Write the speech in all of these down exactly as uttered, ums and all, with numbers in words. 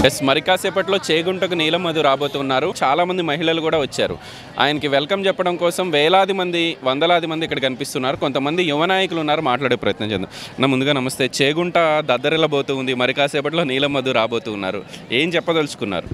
Yes మరి కాసేపట్లో చేగుంటకు నీలం మధు రాబోతున్నారు. చాలా మంది మహిళలు కూడా వచ్చారు. ఆయనకి వెల్కమ్ చెప్పడం కోసం వేలాది మంది వందలాది మంది ఇక్కడ కనిపిస్తున్నారు. కొంతమంది యువ నాయకులు ఉన్నారు, మాట్లాడే ప్రయత్నం చేద్దాం. నా ముందుగా నమస్తే. చేగుంట దద్దరిల్లబోతూ ఉంది, మరి కాసేపట్లో నీలం మధు రాబోతూ ఉన్నారు. ఏం చెప్పదలుచుకున్నారు?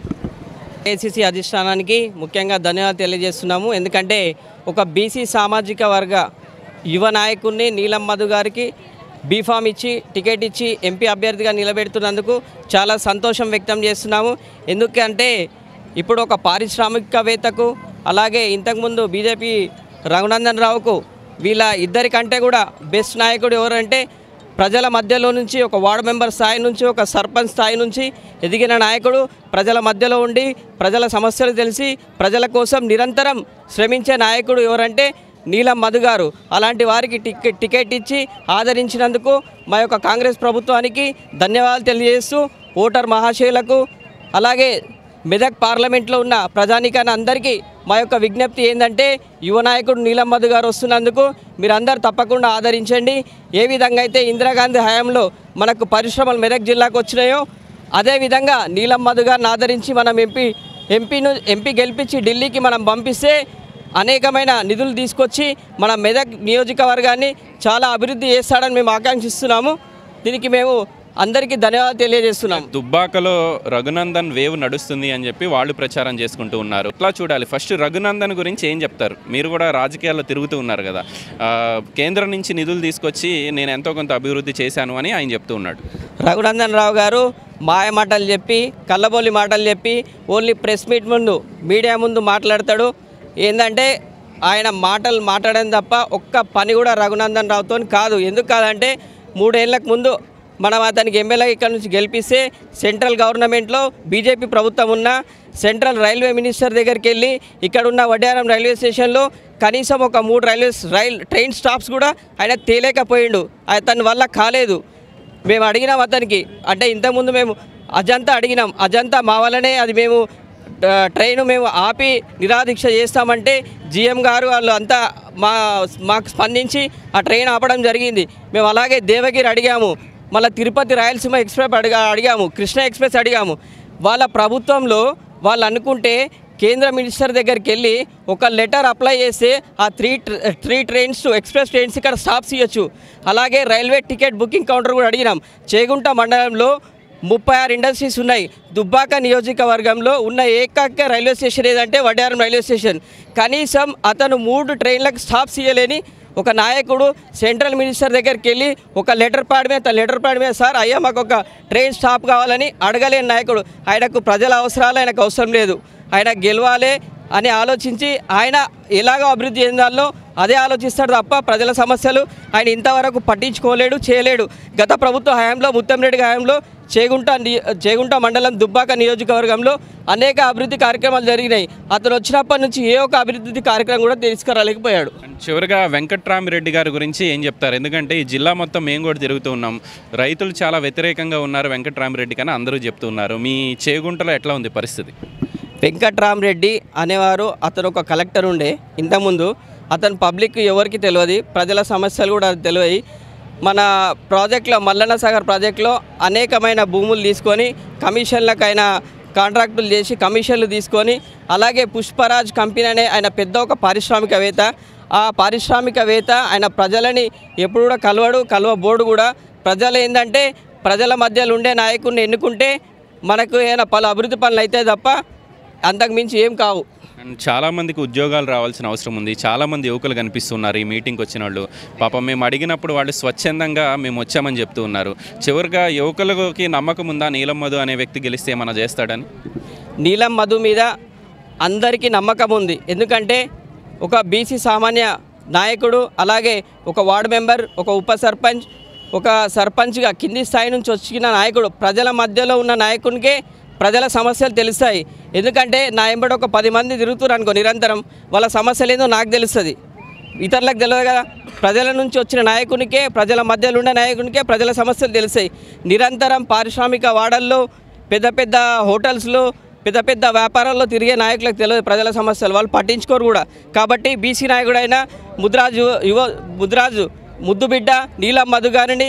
ఏసీసీ అధిష్టానానికి ముఖ్యంగా ధన్యవాదాలు తెలియజేస్తున్నాము. ఎందుకంటే ఒక బీసీ సామాజిక వర్గ యువ నాయకుడిని నీలం మధు గారికి బీఫామ్ ఇచ్చి టికెట్ ఇచ్చి ఎంపీ అభ్యర్థిగా నిలబెడుతున్నందుకు చాలా సంతోషం వ్యక్తం చేస్తున్నాము. ఎందుకంటే ఇప్పుడు ఒక పారిశ్రామికవేత్తకు అలాగే ఇంతకుముందు బీజేపీ రఘునందన్ రావుకు వీళ్ళ ఇద్దరికంటే కూడా బెస్ట్ నాయకుడు ఎవరంటే ప్రజల మధ్యలో నుంచి ఒక వార్డు మెంబర్ స్థాయి నుంచి ఒక సర్పంచ్ స్థాయి నుంచి ఎదిగిన నాయకుడు, ప్రజల మధ్యలో ఉండి ప్రజల సమస్యలు తెలిసి ప్రజల కోసం నిరంతరం శ్రమించే నాయకుడు ఎవరంటే నీలం మధు గారు. అలాంటి వారికి టికెట్ టికెట్ ఇచ్చి ఆదరించినందుకు మా యొక్క కాంగ్రెస్ ప్రభుత్వానికి ధన్యవాదాలు తెలియజేస్తూ ఓటర్ మహాశయులకు అలాగే మెదక్ పార్లమెంట్లో ఉన్న ప్రజానీకాన్ని అందరికీ మా యొక్క విజ్ఞప్తి ఏంటంటే యువ నాయకుడు నీలం మధు గారు వస్తున్నందుకు మీరందరూ తప్పకుండా ఆదరించండి. ఏ విధంగా అయితే ఇందిరాగాంధీ హయాంలో మనకు పరిశ్రమలు మెదక్ జిల్లాకు వచ్చినాయో అదేవిధంగా నీలం మధు గారిని ఆదరించి మనం ఎంపీ ఎంపీను ఎంపీ గెలిపించి ఢిల్లీకి మనం పంపిస్తే అనేకమైన నిధులు తీసుకొచ్చి మన మెదక్ నియోజకవర్గాన్ని చాలా అభివృద్ధి చేస్తాడని మేము ఆకాంక్షిస్తున్నాము. దీనికి మేము అందరికీ ధన్యవాదాలు తెలియజేస్తున్నాం. దుబ్బాకలో రఘునందన్ వేవ్ నడుస్తుంది అని చెప్పి వాళ్ళు ప్రచారం చేసుకుంటూ ఉన్నారు. ఇట్లా చూడాలి. ఫస్ట్ రఘునందన్ గురించి ఏం చెప్తారు? మీరు కూడా రాజకీయాల్లో తిరుగుతూ ఉన్నారు కదా. కేంద్రం నుంచి నిధులు తీసుకొచ్చి నేను ఎంతో కొంత అభివృద్ధి చేశాను అని ఆయన చెప్తూ ఉన్నాడు. రఘునందన్ రావు గారు మాయ మాటలు చెప్పి కళ్ళబోలి మాటలు చెప్పి ఓన్లీ ప్రెస్ మీట్ ముందు మీడియా ముందు మాట్లాడతాడు. ఏంటంటే ఆయన మాటలు మాట్లాడడం తప్ప ఒక్క పని కూడా రఘునందన్ రావుతో కాదు. ఎందుకు కాదంటే మూడేళ్లకు ముందు మనం అతనికి ఎమ్మెల్యే ఇక్కడ నుంచి గెలిపిస్తే సెంట్రల్ గవర్నమెంట్లో బీజేపీ ప్రభుత్వం ఉన్న సెంట్రల్ రైల్వే మినిస్టర్ దగ్గరికి వెళ్ళి ఇక్కడున్న వడ్డారం రైల్వే స్టేషన్లో కనీసం ఒక మూడు రైల్వే రైల్ ట్రైన్ స్టాప్స్ కూడా ఆయన తేలేకపోయిండు. అతని వల్ల కాలేదు. మేము అడిగినాం అతనికి, అంటే ఇంతకుముందు మేము అజంతా అడిగినాం, అజంతా మా వల్లనే అది మేము ట్రైను మేము ఆపి నిరాదీక్ష చేస్తామంటే జీఎం గారు వాళ్ళు అంతా మా మాకు స్పందించి ఆ ట్రైన్ ఆపడం జరిగింది. మేము అలాగే దేవగిరి అడిగాము, మళ్ళీ తిరుపతి రాయలసీమ ఎక్స్ప్రెస్ అడిగా అడిగాము కృష్ణ ఎక్స్ప్రెస్ అడిగాము. వాళ్ళ ప్రభుత్వంలో వాళ్ళు అనుకుంటే కేంద్ర మినిస్టర్ దగ్గరికి వెళ్ళి ఒక లెటర్ అప్లై చేస్తే ఆ three three trains express trains ఇక్కడ స్టాప్స్ ఇవ్వచ్చు. అలాగే రైల్వే టికెట్ బుకింగ్ కౌంటర్ కూడా అడిగినాం. చేగుంట మండలంలో ముప్పై ఆరు ఇండస్ట్రీస్ ఉన్నాయి. దుబ్బాక నియోజకవర్గంలో ఉన్న ఏకైక రైల్వే స్టేషన్ ఏదంటే వడ్డారం రైల్వే స్టేషన్. కనీసం అతను మూడు ట్రైన్లకు స్టాప్స్ ఇవ్వలేని ఒక నాయకుడు సెంట్రల్ మినిస్టర్ దగ్గరికి వెళ్ళి ఒక లెటర్ ప్యాడ్ మీద తన లెటర్ ప్యాడ్ మీద సార్ అయ్యా మాకు ఒక ట్రైన్ స్టాప్ కావాలని అడగలేని నాయకుడు. ఆయనకు ప్రజల అవసరాలు ఆయనకు అవసరం లేదు, ఆయన గెలవాలి అని ఆలోచించి ఆయన ఎలాగో అభివృద్ధి చెందాలో అదే ఆలోచిస్తాడు తప్ప ప్రజల సమస్యలు ఆయన ఇంతవరకు పట్టించుకోలేడు, చేయలేడు. గత ప్రభుత్వ హయాంలో ముత్తంరెడ్డి హయాంలో చేగుంట చేగుంట మండలం దుబ్బాక నియోజకవర్గంలో అనేక అభివృద్ధి కార్యక్రమాలు జరిగినాయి. అతను వచ్చినప్పటి నుంచి ఏ ఒక్క అభివృద్ధి కార్యక్రమం కూడా తీసుకురాలేకపోయాడు. చివరిగా వెంకట్రామిరెడ్డి గారి గురించి ఏం చెప్తారు? ఎందుకంటే ఈ జిల్లా మొత్తం మేము కూడా తిరుగుతూ ఉన్నాం, రైతులు చాలా వ్యతిరేకంగా ఉన్నారు వెంకట్రామిరెడ్డి కానీ అందరూ చెప్తున్నారు. మీ చేగుంటలో ఎట్లా ఉంది పరిస్థితి? వెంకట్రామిరెడ్డి అనేవారు అతను ఒక కలెక్టర్ ఉండే ఇంతకుముందు. అతను పబ్లిక్ ఎవరికి తెలియదు, ప్రజల సమస్యలు కూడా తెలియదు. మన ప్రాజెక్టులో మల్లన్న సాగర్ ప్రాజెక్టులో అనేకమైన భూములు తీసుకొని కమిషన్లకైనా కాంట్రాక్టులు చేసి కమిషన్లు తీసుకొని అలాగే పుష్పరాజ్ కంపెనీ అనే ఆయన పెద్ద ఒక పారిశ్రామికవేత్త. ఆ పారిశ్రామికవేత్త ఆయన ప్రజలని ఎప్పుడు కూడా కలవడు, కలవబోడు కూడా. ప్రజలు ఏంటంటే ప్రజల మధ్యలో ఉండే నాయకుడిని ఎన్నుకుంటే మనకు ఏమైనా పలు అభివృద్ధి పనులు అయితే తప్ప అంతకు మించి ఏం కావు. చాలామందికి ఉద్యోగాలు రావాల్సిన అవసరం ఉంది. చాలామంది యువకులు కనిపిస్తున్నారు ఈ మీటింగ్కి వచ్చిన వాళ్ళు. పాపం మేము అడిగినప్పుడు వాళ్ళు స్వచ్ఛందంగా మేము వచ్చామని చెప్తూ ఉన్నారు. చివరిగా యువకులకి నమ్మకం ఉందా నీలం మధు అనే వ్యక్తి గెలిస్తే ఏమైనా చేస్తాడని? నీలం మధు మీద అందరికీ నమ్మకం ఉంది. ఎందుకంటే ఒక బీసీ సామాన్య నాయకుడు, అలాగే ఒక వార్డు మెంబర్, ఒక ఉప సర్పంచ్, ఒక సర్పంచ్గా కింది స్థాయి నుంచి వచ్చిన నాయకుడు, ప్రజల మధ్యలో ఉన్న నాయకునికే ప్రజల సమస్యలు తెలుస్తాయి. ఎందుకంటే నా ఎంబడి ఒక పది మంది తిరుగుతున్నారు అనుకో నిరంతరం, వాళ్ళ సమస్యలు ఏందో నాకు తెలుస్తుంది, ఇతరులకు తెలియదు కదా. ప్రజల నుంచి వచ్చిన నాయకునికే, ప్రజల మధ్యలో ఉండే నాయకునికే ప్రజల సమస్యలు తెలుస్తాయి. నిరంతరం పారిశ్రామిక వాడల్లో, పెద్ద పెద్ద హోటల్స్లో, పెద్ద పెద్ద వ్యాపారాల్లో తిరిగే నాయకులకు తెలియదు ప్రజల సమస్యలు, వాళ్ళు పట్టించుకోరు కూడా. కాబట్టి బీసీ నాయకుడైన ముద్రాజు యువ ముద్రాజు ముద్దుబిడ్డ నీలం మధు గారిని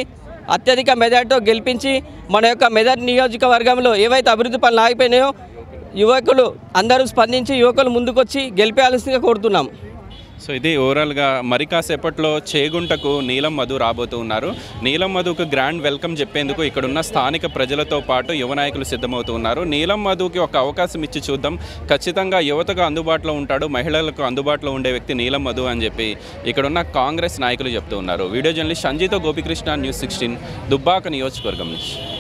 అత్యధిక మెజార్టీతో గెలిపించి మన యొక్క మెదక్ నియోజకవర్గంలో ఏవైతే అభివృద్ధి పనులు ఆగిపోయినాయో యువకులు అందరూ స్పందించి యువకులు ముందుకొచ్చి గెలిపేయాల్సిందిగా కోరుతున్నాం. సో ఇది ఓవరాల్గా మరి కాసేపట్లో చేగుంటకు నీలం మధు రాబోతూ ఉన్నారు. నీలం మధుకు గ్రాండ్ వెల్కమ్ చెప్పేందుకు ఇక్కడున్న స్థానిక ప్రజలతో పాటు యువ నాయకులు సిద్ధమవుతూ ఉన్నారు. నీలం మధుకి ఒక అవకాశం ఇచ్చి చూద్దాం, ఖచ్చితంగా యువతకు అందుబాటులో ఉంటాడు, మహిళలకు అందుబాటులో ఉండే వ్యక్తి నీలం మధు అని చెప్పి ఇక్కడున్న కాంగ్రెస్ నాయకులు చెప్తూ ఉన్నారు. వీడియో జర్నలిస్ట్ సంజీతో గోపికృష్ణ, న్యూస్ సిక్స్టీన్, దుబ్బాక నియోజకవర్గం నుంచి.